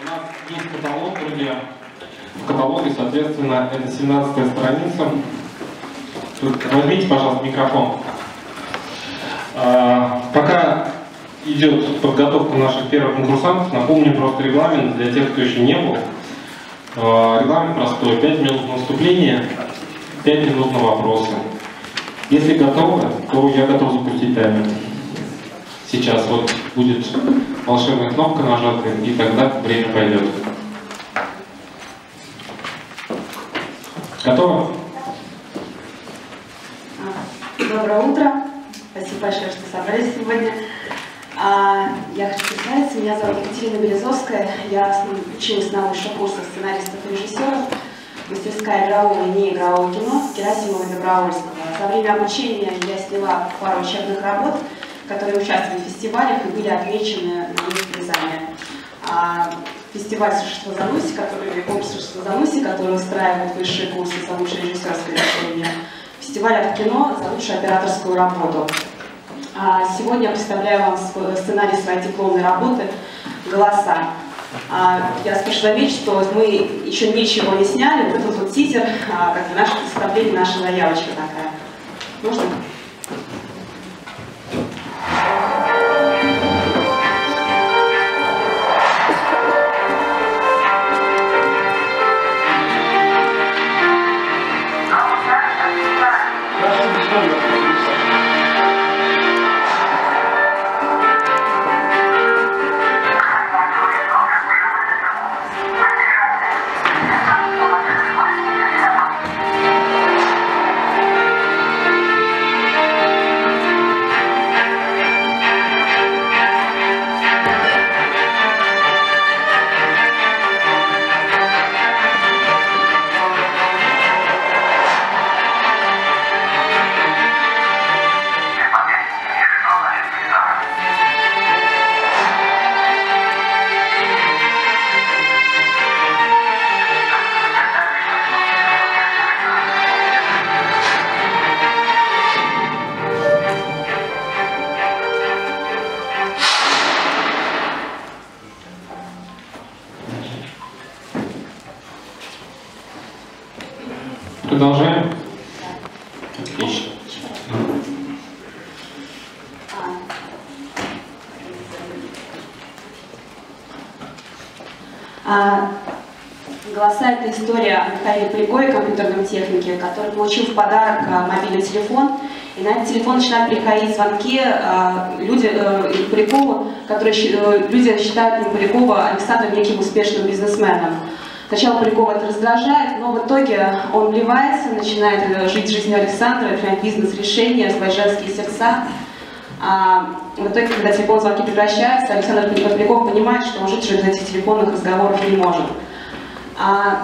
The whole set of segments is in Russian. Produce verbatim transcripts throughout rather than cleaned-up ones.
У нас есть каталог, друзья. В каталоге, соответственно, это семнадцатая страница. Возьмите, пожалуйста, микрофон. А, пока идет подготовка наших первых конкурсантов, напомню просто регламент для тех, кто еще не был. А, регламент простой. пять минут на выступление, пять минут на вопросы. Если готовы, то я готов запустить таймер. Сейчас вот будет волшебная кнопка нажата, и тогда время пойдет. Готовы? Доброе утро. Спасибо большое, что собрались сегодня. Я хочу представиться. Меня зовут Екатерина Березовская. Я училась на высших курсах сценаристов и режиссеров. Мастерская игрового и неигрового кино Герасимова и Добровольского. За время обучения я сняла пару учебных работ, которые участвовали в фестивалях и были отмечены на них призами. Фестиваль «Существо Зануси», который, конкурс «Существо Зануси», который устраивает высшие курсы за лучшее режиссерское решение. Фестиваль от кино за лучшую операторскую работу. Сегодня я представляю вам сценарий своей дипломной работы «Голоса». Я спешу заметить, что мы еще ничего не сняли, вот этот вот тизер, как бы наше представление, наша заявочка такая. Можно? Продолжаем. Отлично. «Голоса» — это история о Михаиле Поликове, компьютерном технике, который получил в подарок мобильный телефон. И на этот телефон начинают приходить звонки люди, Полякову, которые люди считают Полякова Александром неким успешным бизнесменом. Сначала Полякова это раздражает, но в итоге он вливается, начинает жить жизнью Александра, принимать бизнес-решения, свои женские сердца. А в итоге, когда телефонные звонки прекращаются, Александр Поляков понимает, что он жить без этих телефонных разговоров не может. А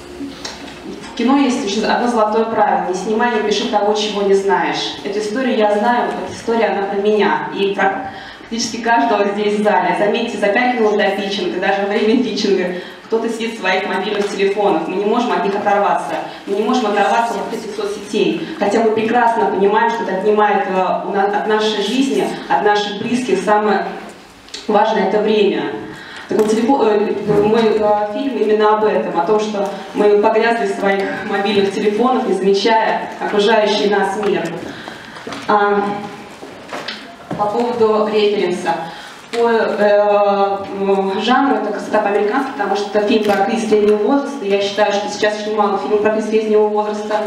в кино есть еще одно золотое правило: не снимай, не пиши того, чего не знаешь. Эту историю я знаю, эта история, она про меня и про практически каждого здесь в зале. Заметьте, за пять минут до питчинга, даже во время питчинга, кто-то сидит в своих мобильных телефонах, мы не можем от них оторваться, мы не можем оторваться от этих соцсетей, хотя мы прекрасно понимаем, что это отнимает от нашей жизни, от наших близких самое важное это время. Так вот, мой фильм именно об этом, о том, что мы погрязли в своих мобильных телефонах, не замечая окружающий нас мир. А, по поводу референса. По э, жанру это красота по-американски, потому что это фильм про кризис среднего возраста. Я считаю, что сейчас очень мало фильмов про кризис среднего возраста.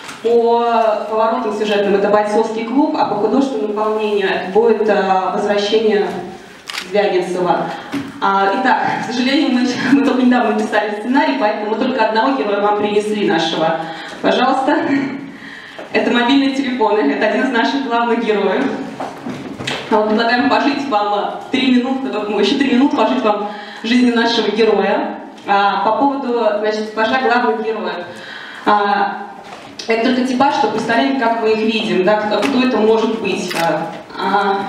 По поворотам сюжетным это бойцовский клуб, а по художественному наполнению это будет э, возвращение Звягинцева. А, итак, к сожалению, мы, мы только недавно написали сценарий, поэтому мы только одного героя вам принесли нашего. Пожалуйста. Это мобильные телефоны, это один из наших главных героев. Предлагаем пожить вам три минуты, еще три минуты пожить вам жизнью нашего героя. А, по поводу, значит, типажа главных героев. А, это только типаж, что представляем, как мы их видим, да, кто, кто это может быть. А,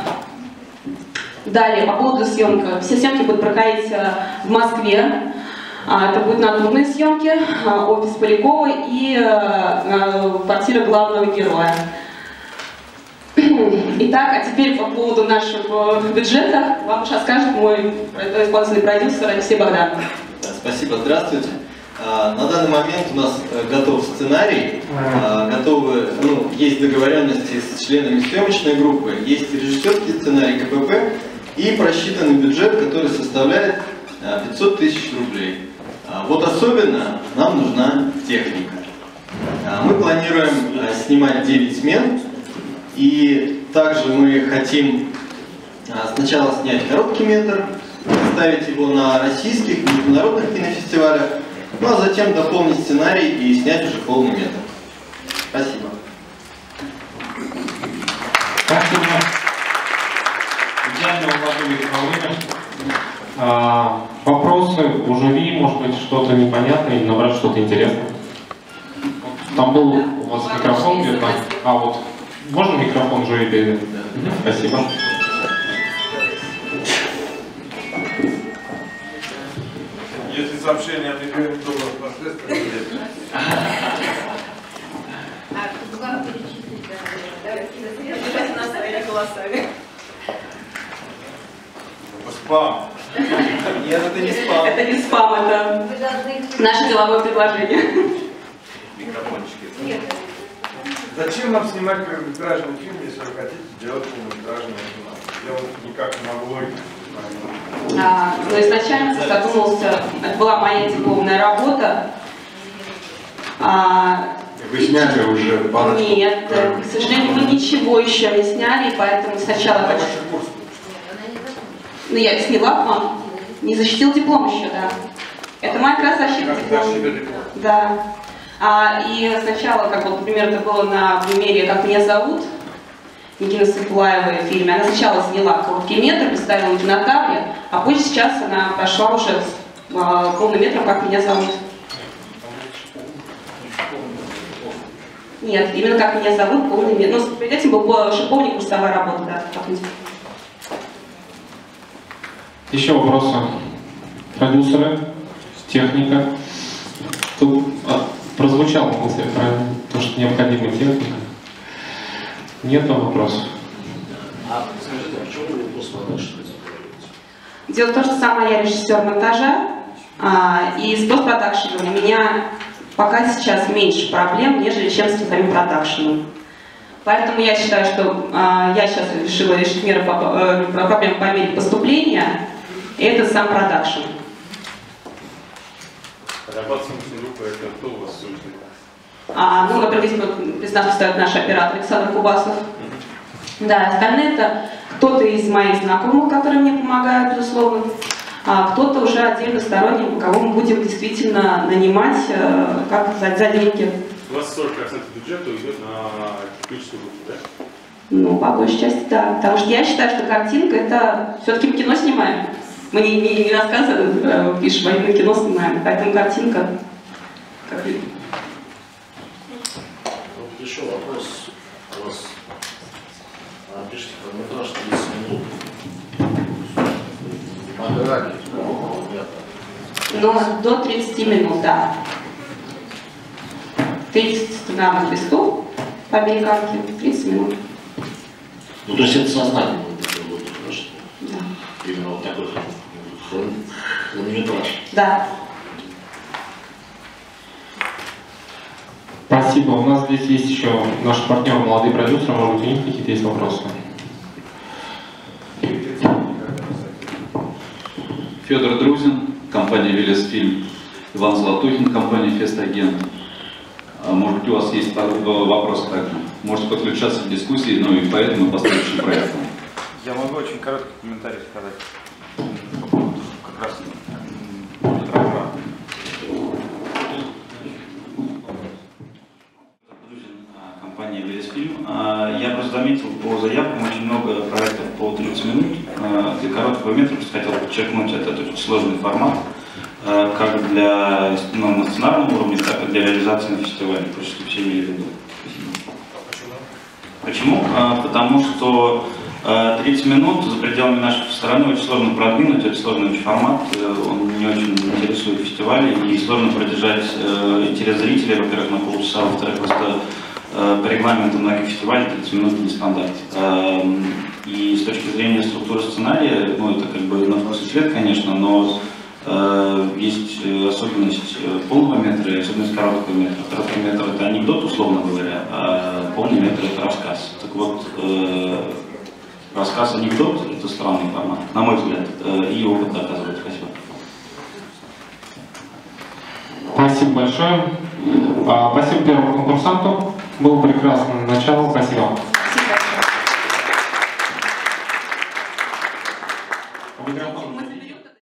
далее, по поводу съемки. Все съемки будут проходить в Москве. А, это будут натурные съемки, офис Полякова и а, квартира главного героя. Итак, а теперь по поводу нашего бюджета вам сейчас скажет мой исполнительный продюсер Алексей Богданов. Спасибо, здравствуйте. На данный момент у нас готов сценарий, готовы, ну, есть договоренности с членами съемочной группы, есть режиссерский сценарий ка пэ пэ и просчитанный бюджет, который составляет пятьсот тысяч рублей. Вот особенно нам нужна техника. Мы планируем снимать девять смен, и также мы хотим сначала снять короткий метр, ставить его на российских, международных кинофестивалях, ну а затем дополнить сценарий и снять уже полный метр. Спасибо. Спасибо. Идеально уложились на время. А, вопросы у жюри, может быть, что-то непонятное или, наоборот, что-то интересное? Там был у вас микрофон где-то. А вот, можно микрофон жюри передать? Угу. Спасибо. Если сообщение от Игоря Доброго последствия, нет. Спам. Нет, это не спам. Это не спам, это наше деловое предложение. Микрофончики. Нет. Зачем нам снимать короткометражный фильм, если вы хотите сделать полнометражный фильм? Я вот никак не могу логику. А, но изначально задумался, это была моя дипломная работа. А, Вы сняли уже парочку? Нет, к сожалению, мы ничего еще не сняли, поэтому сначала хочу... Ну, я сняла план, не защитил диплом еще, да. Это моя как раз защита диплома. Да. А, и сначала, как вот, например, это было на примере «Как меня зовут», Никина Сыпулаева в фильме. Она сначала сняла короткий метр, представила на кинотавре, а позже сейчас она прошла уже с а, полным метром «Как меня зовут». Нет, именно «Как меня зовут», полный метр. Ну, перед этим был шиповник, курсовая работа, да, как-нибудь. Еще вопросы? Продюсеры, техника. Тут а, прозвучала мысль, правильно? То, что необходима техника. Нет вопросов. А скажите, а почему вы постпродакшн делаете? Дело в том, что сама я режиссер монтажа, а, и с постпродакшеном у меня пока сейчас меньше проблем, нежели чем с самим продакшеном. Поэтому я считаю, что а, я сейчас решила решить меры по, э, проблем по мере поступления, и это сам продакшн. Разрабатываем группу, это кто у вас слушает? А, ну, например, здесь нас стоит наш оператор Александр Кубасов. Да, остальные это кто-то из моих знакомых, которые мне помогают, безусловно, а кто-то уже отдельно сторонний, кого мы будем действительно нанимать э, как за, за деньги. У вас сорок процентов бюджета уйдет на техническую группу, да? Ну, по большей части, да. Потому что я считаю, что картинка это все-таки кино снимаем. Мы не, не, не рассказы э, пишем, а именно кино снимаем. Поэтому картинка. Как... Вот еще вопрос у вас. Пишите хронометраж тридцать минут. Награни, Ну, до тридцати минут, да. тридцать на листу по американке, тридцать минут. Ну, то есть это сознательно будет, хорошо? Да. Именно вот такой хронометраж. Да. Спасибо. У нас здесь есть еще наш партнер, молодые продюсеры. Может быть, у них какие-то есть вопросы? Федор Друзин, компания «Велесфильм», Иван Золотухин, компания «Фестагент». Может быть, у вас есть вопросы также? Можете подключаться к дискуссии, ну и поэтому и последующим проектам. Я могу очень короткий комментарий сказать. По поводу как раз метража. Компания «Велесфильм». Я просто заметил по заявкам очень много проектов по тридцать минут. Для короткого метра просто хотел подчеркнуть, это очень сложный формат, как для, ну, на сценарном уровне, так и для реализации на фестивале. Просто чтобы все имели в виду. Почему? Почему? Потому что тридцать минут за пределами нашей страны очень сложно продвинуть, это сложный очень формат, он не очень интересует фестивали, и сложно продержать интерес зрителей, во-первых, на полчаса, во-вторых, просто По регламенту многих фестивалей тридцать минут не стандарт. И с точки зрения структуры сценария, ну это как бы на вкус и цвет, конечно, но есть особенность полного метра и особенность короткого метра. Короткий метр — это анекдот, условно говоря, а полный метр — это рассказ. Так вот, рассказ-анекдот — это странный формат, на мой взгляд, и опыт доказывает. Спасибо. Спасибо большое. Спасибо первому конкурсанту. Было прекрасное начало. Спасибо.